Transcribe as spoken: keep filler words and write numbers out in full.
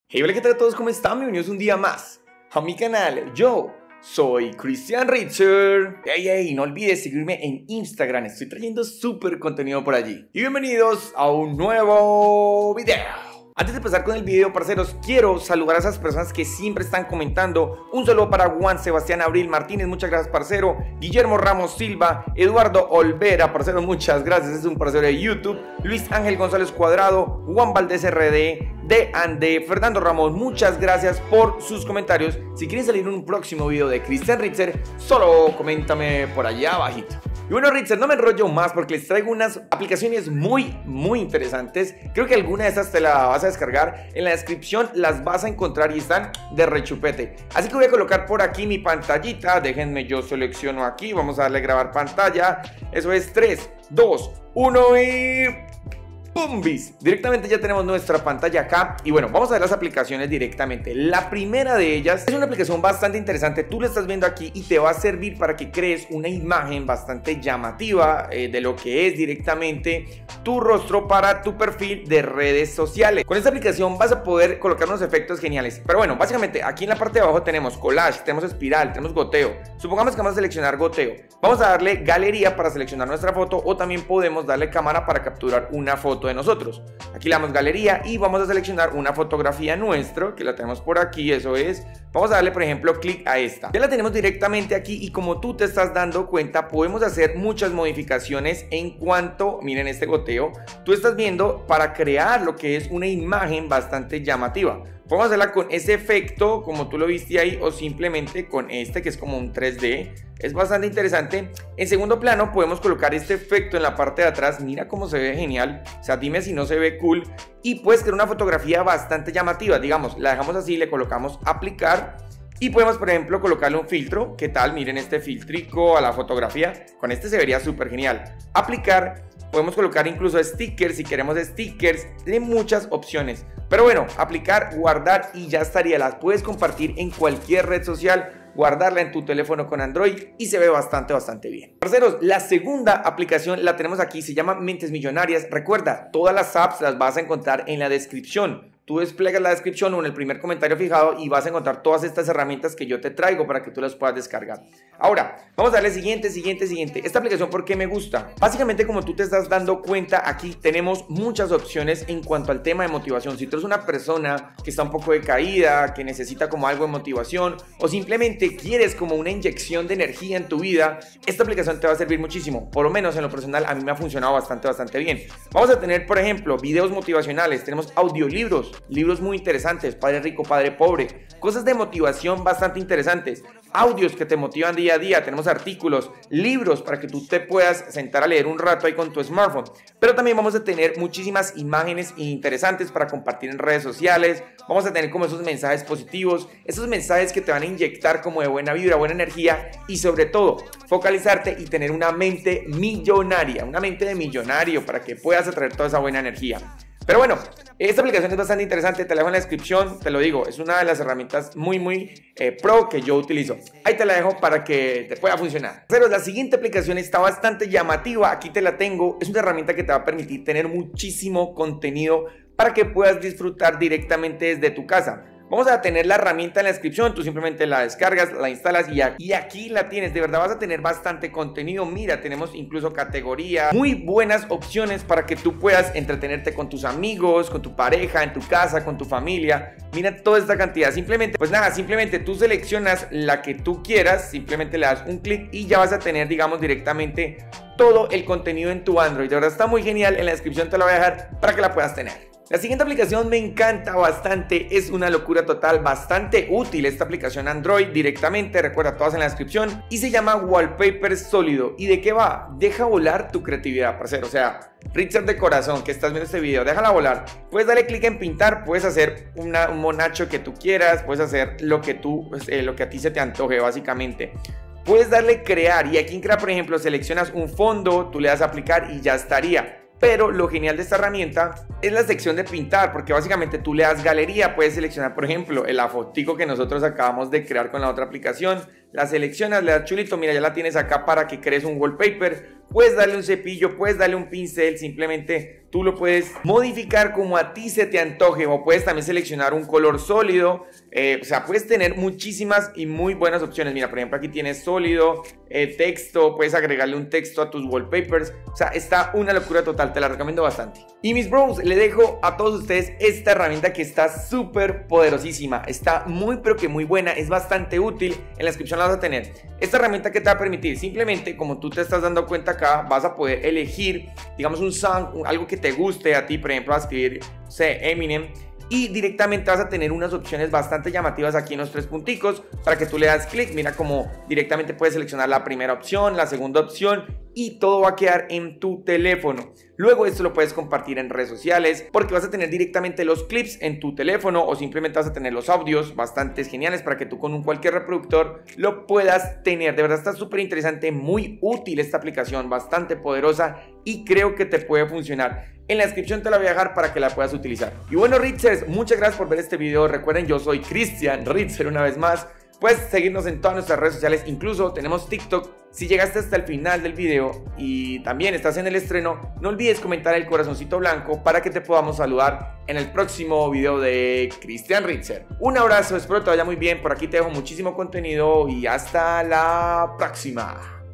Hey, hola, ¿qué tal a todos? ¿Cómo están? Bienvenidos un día más a mi canal. Yo soy Cristian Richter. Hey, hey, no olvides seguirme en Instagram. Estoy trayendo súper contenido por allí. Y bienvenidos a un nuevo video. Antes de empezar con el video, parceros, quiero saludar a esas personas que siempre están comentando. Un saludo para Juan Sebastián Abril Martínez, muchas gracias, parcero. Guillermo Ramos Silva, Eduardo Olvera, parcero, muchas gracias, es un parcero de YouTube. Luis Ángel González Cuadrado, Juan Valdés R D, de Ande, Fernando Ramos, muchas gracias por sus comentarios. Si quieren salir en un próximo video de Cristian Richter, solo coméntame por allá abajito. Y bueno, Richter, no me enrollo más porque les traigo unas aplicaciones muy, muy interesantes. Creo que alguna de estas te la vas a descargar. En la descripción las vas a encontrar y están de rechupete. Así que voy a colocar por aquí mi pantallita. Déjenme, yo selecciono aquí. Vamos a darle a grabar pantalla. Eso es tres, dos, uno y... ¡Pumbis! Directamente ya tenemos nuestra pantalla acá. Y bueno, vamos a ver las aplicaciones directamente. La primera de ellas es una aplicación bastante interesante. Tú la estás viendo aquí y te va a servir para que crees una imagen bastante llamativa eh, de lo que es directamente tu rostro para tu perfil de redes sociales. Con esta aplicación vas a poder colocar unos efectos geniales. Pero bueno, básicamente aquí en la parte de abajo tenemos collage, tenemos espiral, tenemos goteo. Supongamos que vamos a seleccionar goteo. Vamos a darle galería para seleccionar nuestra foto, o también podemos darle cámara para capturar una foto de nosotros. Aquí le damos galería y vamos a seleccionar una fotografía nuestra, que la tenemos por aquí, eso es. Vamos a darle, por ejemplo, clic a esta. Ya la tenemos directamente aquí y como tú te estás dando cuenta, podemos hacer muchas modificaciones en cuanto, miren este goteo, tú estás viendo para crear lo que es una imagen bastante llamativa. Podemos hacerla con ese efecto como tú lo viste ahí, o simplemente con este que es como un tres D. Es bastante interesante. En segundo plano podemos colocar este efecto en la parte de atrás. Mira cómo se ve genial. O sea, dime si no se ve cool. Y puedes crear una fotografía bastante llamativa. Digamos, la dejamos así, le colocamos aplicar. Y podemos, por ejemplo, colocarle un filtro. ¿Qué tal? Miren este filtrico a la fotografía. Con este se vería súper genial. Aplicar. Podemos colocar incluso stickers, si queremos stickers. Tiene muchas opciones. Pero bueno, aplicar, guardar y ya estaría. Las puedes compartir en cualquier red social, guardarla en tu teléfono con Android y se ve bastante, bastante bien. Parceros, la segunda aplicación la tenemos aquí, se llama Mentes Millonarias. Recuerda, todas las apps las vas a encontrar en la descripción. Tú desplegas la descripción o en el primer comentario fijado y vas a encontrar todas estas herramientas que yo te traigo para que tú las puedas descargar. Ahora, vamos a darle siguiente, siguiente, siguiente. Esta aplicación, ¿por qué me gusta? Básicamente, como tú te estás dando cuenta, aquí tenemos muchas opciones en cuanto al tema de motivación. Si tú eres una persona que está un poco decaída, que necesita como algo de motivación, o simplemente quieres como una inyección de energía en tu vida, esta aplicación te va a servir muchísimo. Por lo menos en lo personal, a mí me ha funcionado bastante, bastante bien. Vamos a tener, por ejemplo, videos motivacionales, tenemos audiolibros, libros muy interesantes, Padre Rico, Padre Pobre, cosas de motivación bastante interesantes, audios que te motivan día a día, tenemos artículos, libros para que tú te puedas sentar a leer un rato ahí con tu smartphone, pero también vamos a tener muchísimas imágenes interesantes para compartir en redes sociales. Vamos a tener como esos mensajes positivos, esos mensajes que te van a inyectar como de buena vibra, buena energía, y sobre todo focalizarte y tener una mente millonaria, una mente de millonario para que puedas atraer toda esa buena energía. Pero bueno, esta aplicación es bastante interesante, te la dejo en la descripción, te lo digo, es una de las herramientas muy muy eh, pro que yo utilizo. Ahí te la dejo para que te pueda funcionar. Pero la siguiente aplicación está bastante llamativa, aquí te la tengo, es una herramienta que te va a permitir tener muchísimo contenido para que puedas disfrutar directamente desde tu casa. Vamos a tener la herramienta en la descripción, tú simplemente la descargas, la instalas y aquí, y aquí la tienes. De verdad vas a tener bastante contenido. Mira, tenemos incluso categorías, muy buenas opciones para que tú puedas entretenerte con tus amigos, con tu pareja, en tu casa, con tu familia. Mira toda esta cantidad. Simplemente, pues nada, simplemente tú seleccionas la que tú quieras, simplemente le das un clic y ya vas a tener, digamos, directamente todo el contenido en tu Android. De verdad está muy genial, en la descripción te la voy a dejar para que la puedas tener. La siguiente aplicación me encanta bastante, es una locura total, bastante útil esta aplicación Android directamente, recuerda todas en la descripción, y se llama Wallpaper Sólido. ¿Y de qué va? Deja volar tu creatividad, parcero, o sea, Richard de corazón que estás viendo este video, déjala volar. Puedes darle clic en pintar, puedes hacer una, un monacho que tú quieras, puedes hacer lo que, tú, eh, lo que a ti se te antoje básicamente. Puedes darle crear y aquí en crear, por ejemplo, seleccionas un fondo, tú le das a aplicar y ya estaría. Pero lo genial de esta herramienta es la sección de pintar, porque básicamente tú le das galería, puedes seleccionar, por ejemplo, el fotico que nosotros acabamos de crear con la otra aplicación, la seleccionas, le das chulito, mira, ya la tienes acá para que crees un wallpaper puedes darle un cepillo, puedes darle un pincel, simplemente tú lo puedes modificar como a ti se te antoje, o puedes también seleccionar un color sólido, eh, o sea, puedes tener muchísimas y muy buenas opciones. Mira, por ejemplo, aquí tienes sólido, eh, texto, puedes agregarle un texto a tus wallpapers, o sea, está una locura total, te la recomiendo bastante. Y mis bros, le dejo a todos ustedes esta herramienta que está súper poderosísima, está muy pero que muy buena, es bastante útil, en la descripción la vas a tener. Esta herramienta que te va a permitir, simplemente como tú te estás dando cuenta acá, vas a poder elegir, digamos, un song, algo que te guste a ti, por ejemplo, vas a escribir, no sé, Eminem, y directamente vas a tener unas opciones bastante llamativas aquí en los tres punticos para que tú le das clic. Mira como directamente puedes seleccionar la primera opción, la segunda opción y todo va a quedar en tu teléfono. Luego esto lo puedes compartir en redes sociales porque vas a tener directamente los clips en tu teléfono o simplemente vas a tener los audios bastante geniales para que tú con un cualquier reproductor lo puedas tener. De verdad está súper interesante, muy útil esta aplicación, bastante poderosa y creo que te puede funcionar. En la descripción te la voy a dejar para que la puedas utilizar. Y bueno, Ritzers, muchas gracias por ver este video. Recuerden, yo soy Christian Ritzer una vez más. Puedes seguirnos en todas nuestras redes sociales, incluso tenemos TikTok. Si llegaste hasta el final del video y también estás en el estreno, no olvides comentar el corazoncito blanco para que te podamos saludar en el próximo video de Christian Ritzer. Un abrazo, espero te vaya muy bien. Por aquí te dejo muchísimo contenido y hasta la próxima.